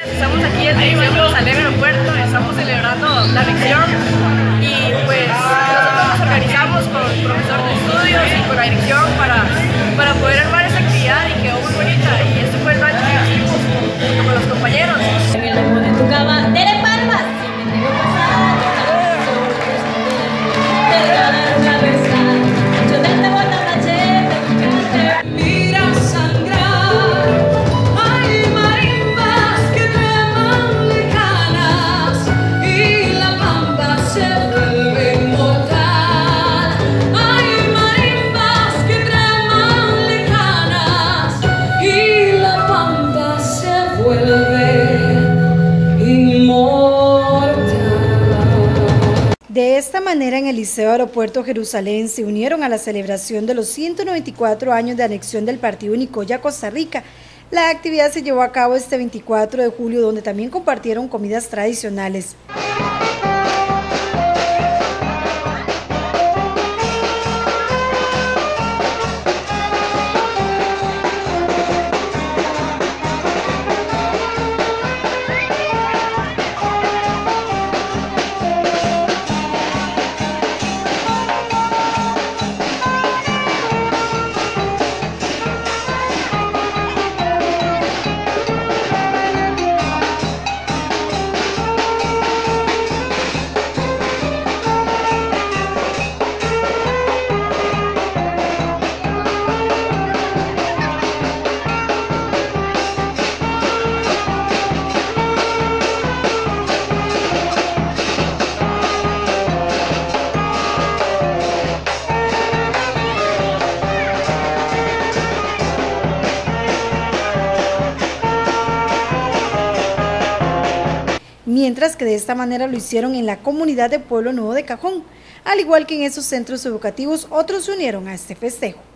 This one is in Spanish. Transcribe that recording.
Estamos aquí en Dirección Jerusalén Aeropuerto, estamos celebrando la anexión y pues nosotros nos organizamos con el profesor de estudios y con la dirección para poder armar esta actividad y quedó muy bonita y este fue el rancho que hicimos junto con los compañeros. En el lomo de tu cama, ¡dele palmas! Si me tengo pasada, te regalaron una verdad. Yo te entrego la machete, mira sangrar. Hay marimbas que treman lejanas y la pampa se vuelve inmortal. Hay marimbas que treman lejanas y la pampa se vuelve inmortal. De esta manera, en el Liceo Aeropuerto Jerusalén se unieron a la celebración de los 194 años de anexión del Partido Nicoya a Costa Rica. La actividad se llevó a cabo este 24 de julio, donde también compartieron comidas tradicionales. Mientras que de esta manera lo hicieron en la comunidad de Pueblo Nuevo de Cajón. Al igual que en esos centros educativos, otros se unieron a este festejo.